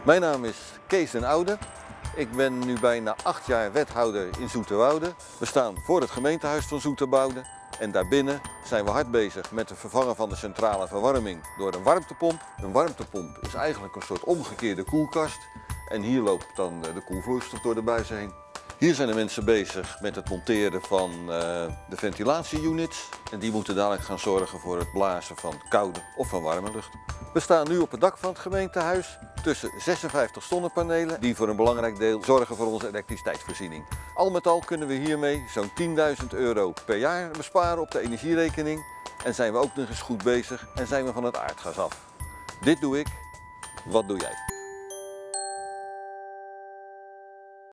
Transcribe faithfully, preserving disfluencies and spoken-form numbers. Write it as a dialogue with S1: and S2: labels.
S1: Mijn naam is Kees den Oude. Ik ben nu bijna acht jaar wethouder in Zoeterwoude. We staan voor het gemeentehuis van Zoeterwoude en daarbinnen zijn we hard bezig met het vervangen van de centrale verwarming door een warmtepomp. Een warmtepomp is eigenlijk een soort omgekeerde koelkast en hier loopt dan de koelvloeistof door de buizen heen. Hier zijn de mensen bezig met het monteren van uh, de ventilatieunits en die moeten dadelijk gaan zorgen voor het blazen van koude of van warme lucht. We staan nu op het dak van het gemeentehuis tussen zesenvijftig zonnepanelen die voor een belangrijk deel zorgen voor onze elektriciteitsvoorziening. Al met al kunnen we hiermee zo'n tienduizend euro per jaar besparen op de energierekening en zijn we ook nog eens goed bezig en zijn we van het aardgas af. Dit doe ik, wat doe jij?